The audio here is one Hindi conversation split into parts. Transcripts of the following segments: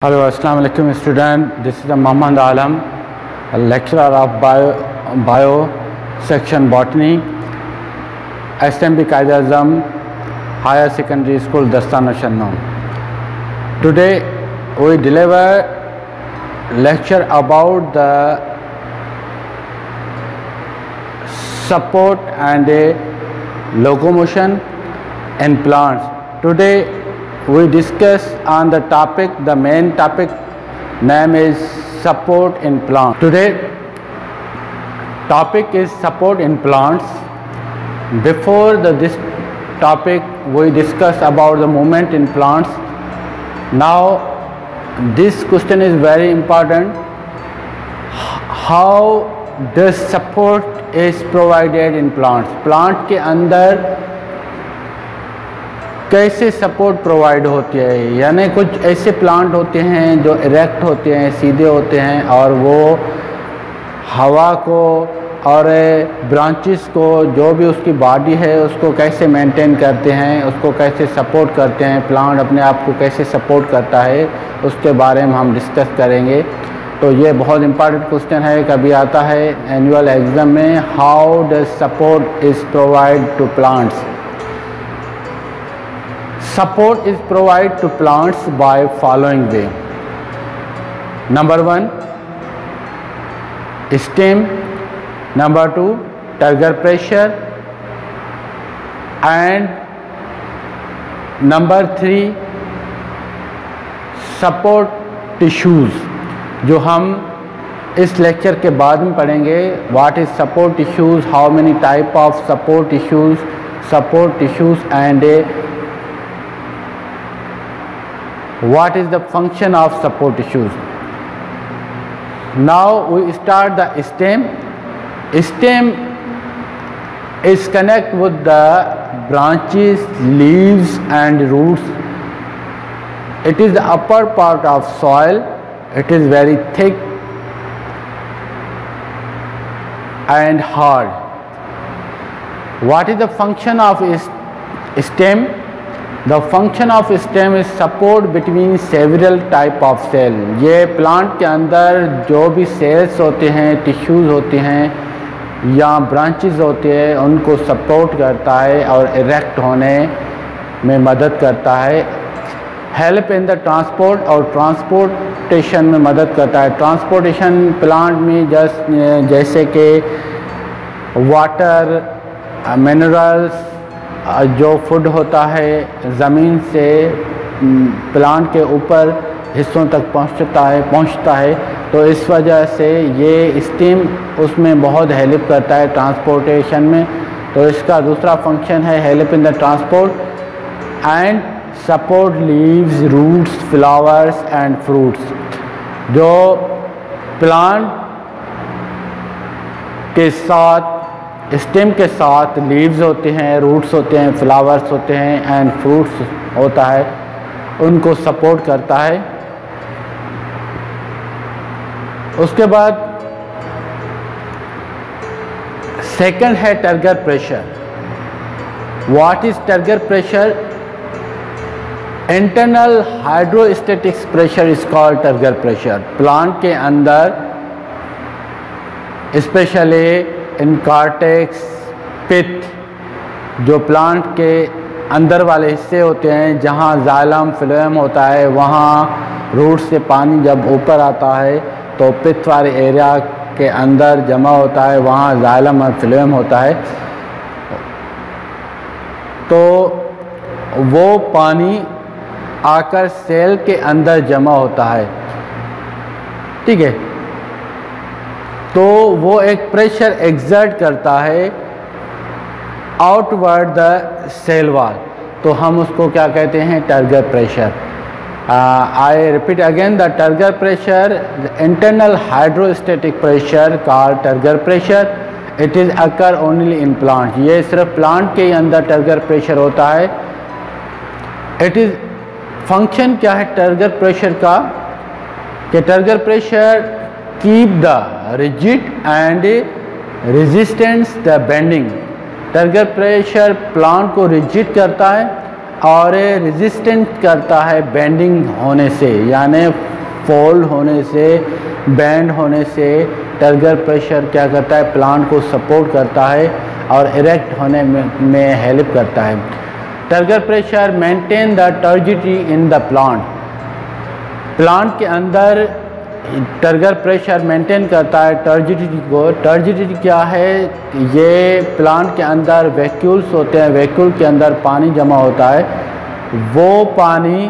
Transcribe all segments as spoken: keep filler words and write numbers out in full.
Hello, Assalamu alaikum student. This is the Muhammad Alam, a lecturer of bio, bio section botany, S M B Qaid-e-Azam Higher Secondary School, Dastana Shannam. Today we deliver lecture about the support and a locomotion in plants. Today we discuss on the topic, the main topic name is support in plants. Today topic is support in plants. Before the, this topic we discuss about the movement in plants. Now this question is very important. How does support is provided in plants? Plant के अंदर कैसे सपोर्ट प्रोवाइड होती है, यानी कुछ ऐसे प्लांट होते हैं जो इरेक्ट होते हैं, सीधे होते हैं और वो हवा को और ब्रांचेस को, जो भी उसकी बॉडी है उसको कैसे मेंटेन करते हैं, उसको कैसे सपोर्ट करते हैं, प्लांट अपने आप को कैसे सपोर्ट करता है, उसके बारे में हम डिस्कस करेंगे। तो ये बहुत इम्पॉर्टेंट क्वेश्चन है, कभी आता है एनुअल एग्ज़ाम में। How does support is provide to plants? Support is provided to plants by following way. Number one, stem. Number two, turgor pressure. And number three, support tissues, जो हम इस लेक्चर के बाद में पढ़ेंगे। What is support tissues? How many type of support tissues? Support tissues and a what is the function of support tissues? Now we start the stem. Stem is connect with the branches, leaves and roots. It is the upper part of soil. It is very thick and hard. What is the function of stem? The function of stem is support between several type of cell. ये प्लांट के अंदर जो भी सेल्स होते हैं, टिश्यूज़ होते हैं या ब्रांचेस होते हैं, उनको सपोर्ट करता है और इरेक्ट होने में मदद करता है। हेल्प इन द ट्रांसपोर्ट, और ट्रांसपोर्टेशन में मदद करता है। ट्रांसपोर्टेशन प्लांट में जस्ट जैसे कि वाटर, मिनरल्स, जो फूड होता है ज़मीन से प्लांट के ऊपर हिस्सों तक पहुंचता है पहुंचता है तो इस वजह से ये स्टेम उसमें बहुत हेल्प करता है ट्रांसपोर्टेशन में। तो इसका दूसरा फंक्शन है help in the transport and support leaves, roots, flowers and fruits. जो प्लांट के साथ, स्टेम के साथ लीव्स होते हैं, रूट्स होते हैं, फ्लावर्स होते हैं एंड फ्रूट्स होता है, उनको सपोर्ट करता है। उसके बाद सेकंड है turgor pressure. What is turgor pressure? Internal hydrostatics pressure is called turgor pressure. Plant के अंदर स्पेशली इन कॉर्टेक्स, पिथ, जो प्लांट के अंदर वाले हिस्से होते हैं जहाँ जाइलम फ्लोएम होता है, वहाँ रूट से पानी जब ऊपर आता है तो पिथ वाले एरिया के अंदर जमा होता है, वहाँ जाइलम और फ्लोएम होता है। तो वो पानी आकर सेल के अंदर जमा होता है, ठीक है। तो वो एक प्रेशर एक्सर्ट करता है आउटवर्ड द सेल वॉल, तो हम उसको क्या कहते हैं? Turgor pressure. I repeat again, the turgor pressure, internal hydrostatic pressure called turgor pressure. It is occur only in plant. ये सिर्फ प्लांट के ही अंदर टर्गर प्रेशर होता है। इट इज़ फंक्शन क्या है टर्गर प्रेशर का? कि turgor pressure keep the rigid and resistance the bending। Turgor pressure plant को रिजिड करता है और रेजिस्टेंट करता है बेंडिंग होने से, यानी फोल्ड होने से, बैंड होने से टर्गर प्रेशर क्या करता है, प्लांट को सपोर्ट करता है और इरेक्ट होने में, में हेल्प करता है। Turgor pressure maintain the turgidity in the plant. Plant के अंदर टर्गर प्रेशर मेंटेन करता है टर्जिडिटी को। टर्जिडिटी क्या है, ये प्लांट के अंदर वैक्यूल्स होते हैं, वैक्यूल के अंदर पानी जमा होता है, वो पानी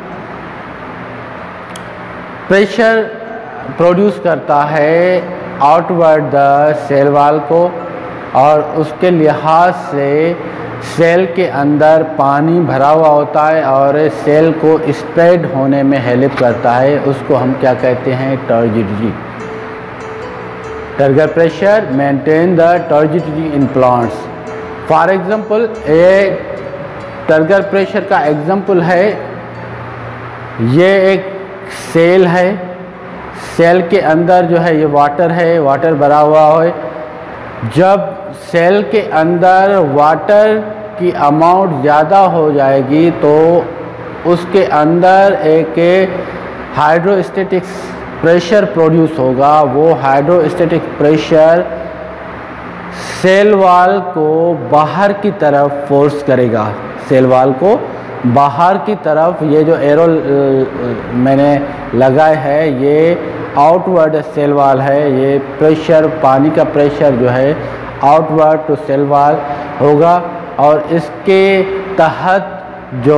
प्रेशर प्रोड्यूस करता है आउटवर्ड द सेल वॉल को, और उसके लिहाज से सेल के अंदर पानी भरा हुआ होता है और सेल को स्प्रेड होने में हेल्प करता है। उसको हम क्या कहते हैं, turgidity. Turgor pressure maintain the turgidity in plants. For example, ये टर्गर प्रेशर का एग्जांपल है, ये एक सेल है, सेल के अंदर जो है ये वाटर है, वाटर भरा हुआ है। जब सेल के अंदर वाटर की अमाउंट ज़्यादा हो जाएगी तो उसके अंदर एक हाइड्रोस्टैटिक प्रेशर प्रोड्यूस होगा। वो हाइड्रोस्टैटिक प्रेशर सेल वॉल को बाहर की तरफ फोर्स करेगा, सेल वॉल को बाहर की तरफ। ये जो एरो मैंने लगाए है ये आउटवर्ड सेल वॉल है। ये प्रेशर, पानी का प्रेशर जो है आउटवर्ड टू सेल वॉल होगा, और इसके तहत जो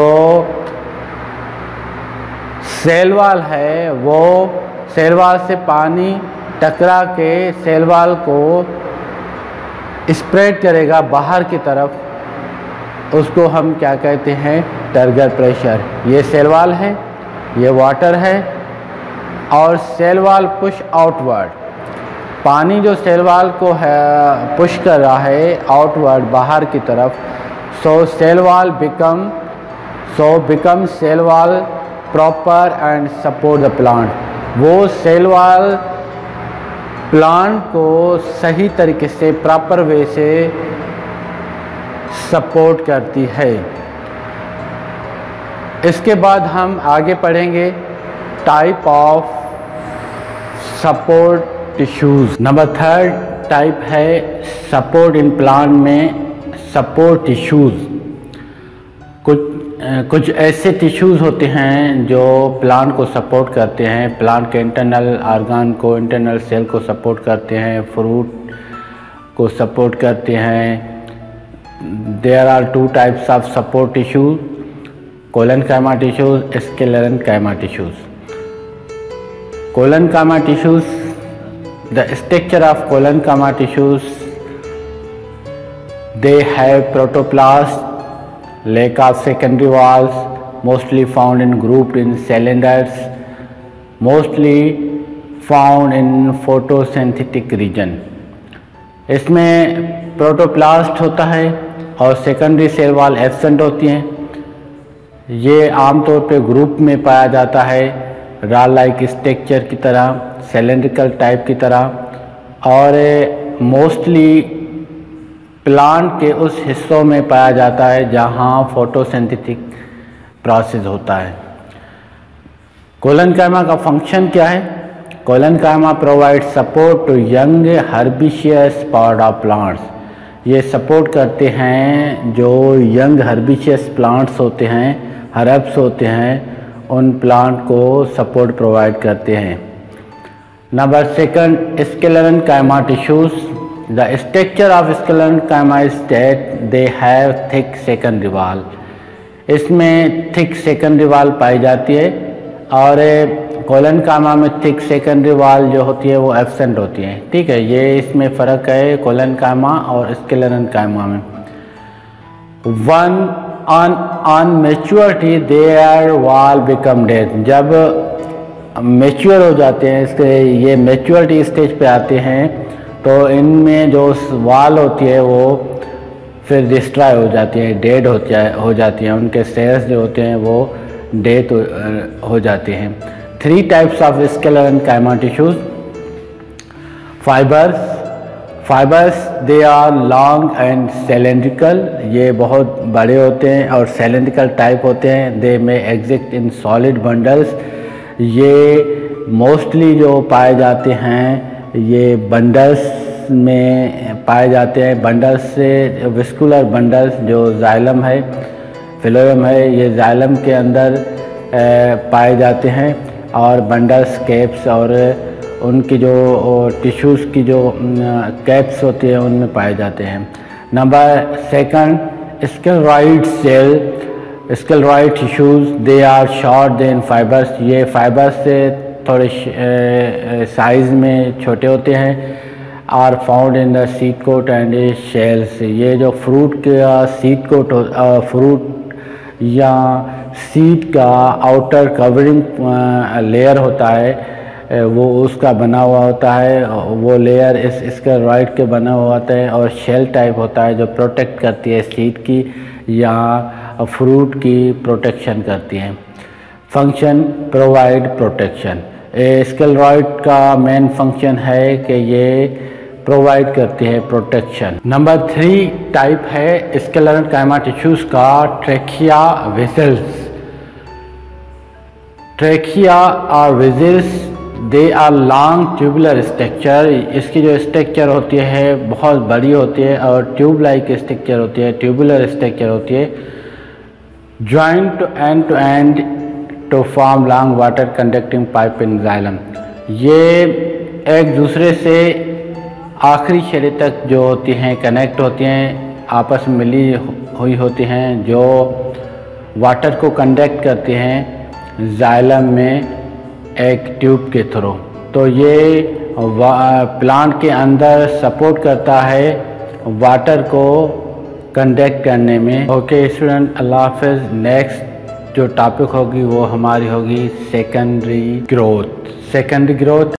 सेल वॉल है वो सेल वॉल से पानी टकरा के सेल वॉल को स्प्रेड करेगा बाहर की तरफ। उसको हम क्या कहते हैं, टर्गर प्रेशर। ये सेल वॉल है, ये वाटर है, और सेल वॉल पुश आउटवर्ड। पानी जो सेल वॉल को है पुश कर रहा है आउटवर्ड बाहर की तरफ। So cell wall become so become cell wall proper and support the plant. वो सेल वॉल प्लांट को सही तरीके से, प्रॉपर वे से सपोर्ट करती है। इसके बाद हम आगे पढ़ेंगे type of support tissues. Number third type है सपोर्ट इन प्लांट में सपोर्ट टिश्यूज़। कुछ कुछ ऐसे टिश्यूज़ होते हैं जो प्लांट को सपोर्ट करते हैं, प्लांट के इंटरनल ऑर्गन को, इंटरनल सेल को सपोर्ट करते हैं, फ्रूट को सपोर्ट करते हैं। There are two types of support tissues, collenchyma tissues, sclerenchyma tissues. Collenchyma tissues, the structure of collenchyma tissues, they have protoplast, lack of secondary walls, mostly found in grouped in cylinders, mostly found in photosynthetic region। इसमें प्रोटोप्लास्ट होता है और सेकेंडरी सेल वॉल एब्सेंट होती हैं। ये आमतौर पे ग्रुप में पाया जाता है, रॉड लाइक स्ट्रक्चर की तरह, सिलेंड्रिकल टाइप की तरह, और मोस्टली प्लांट के उस हिस्सों में पाया जाता है जहां फोटोसिंथेटिक प्रोसेस होता है। कोलेनकाइमा का फंक्शन क्या है? Collenchyma provide support to young herbaceous part of plants. ये सपोर्ट करते हैं जो यंग हर्बिशियस प्लांट्स होते हैं, हर्ब्स होते हैं, उन प्लांट को सपोर्ट प्रोवाइड करते हैं। Number second, sclerenchyma tissues. The structure of sclerenchyma is that they have thick secondary wall. इसमें थिक सेकेंडरी वॉल पाई जाती है, और कोलेनकाइमा में थिक सेकेंडरी वॉल जो होती है वो एब्सेंट होती है। ठीक है, ये इसमें फ़र्क है कोलेनकाइमा और स्क्लेरेनकाइमा में। One on on maturity their wall become dead. जब मैच्योर हो जाते हैं, इसके ये मैच्योरिटी स्टेज पे आते हैं, तो इनमें जो वॉल होती है वो फिर डिस्ट्रॉय हो जाती है, डेड हो जा हो जाती हैं। उनके सेल्स जो होते हैं वो डेथ हो जाते हैं। Three types of sclerenchyma tissues. Fibres fibres they are long and cylindrical. ये बहुत बड़े होते हैं और सिलेंड्रिकल टाइप होते हैं। दे में एग्जिस्ट इन सॉलिड बंडल्स। ये मोस्टली जो पाए जाते हैं ये बंडल्स में पाए जाते हैं। बंडल्स से विस्कुलर बंडल्स जो जाइलम है, फिलोएम है, ये जाइलम के अंदर पाए जाते हैं और बंडल्स कैप्स और उनकी जो टिश्यूज़ की जो कैप्स होती है उनमें पाए जाते हैं। Number second, sclereid cell, sclereid tissues, they are short than fibres, ये फाइबर्स से थोड़े साइज़ में छोटे होते हैं। Are found in the seed coat and shells, ये जो फ्रूट का सीड कोट फ्रूट या सीड का आउटर कवरिंग लेयर होता है वो उसका बना हुआ होता है, वो लेयर इस स्क्लेरॉइड के बना हुआ होता है और शेल टाइप होता है जो प्रोटेक्ट करती है सीड की या फ्रूट की प्रोटेक्शन करती हैं। फंक्शन, प्रोवाइड प्रोटेक्शन, स्क्लेरॉइड का मेन फंक्शन है कि ये प्रोवाइड करती है प्रोटेक्शन। नंबर थ्री टाइप है स्क्लेरेंकाइमा टिश्यूज़ का, ट्रेकिया वेसल्स। ट्रेकिया और vessels they are long tubular structure, इसकी जो स्ट्रक्चर होती है बहुत बड़ी होती है और ट्यूब लाइक स्ट्रक्चर होती है, ट्यूबुलर स्ट्रक्चर होती है। Joint to end to end to form long water conducting pipe in xylem, ये एक दूसरे से आखिरी शरीर तक जो होती हैं कनेक्ट होती हैं, आपस में मिली हुई होती हैं, जो वाटर को कंडक्ट करती हैं जाइलम में एक ट्यूब के थ्रू। तो ये प्लांट के अंदर सपोर्ट करता है वाटर को कंडक्ट करने में। ओके स्टूडेंट, अल्लाह हाफ़िज़। नेक्स्ट जो टॉपिक होगी वो हमारी होगी सेकेंडरी ग्रोथ। Secondary growth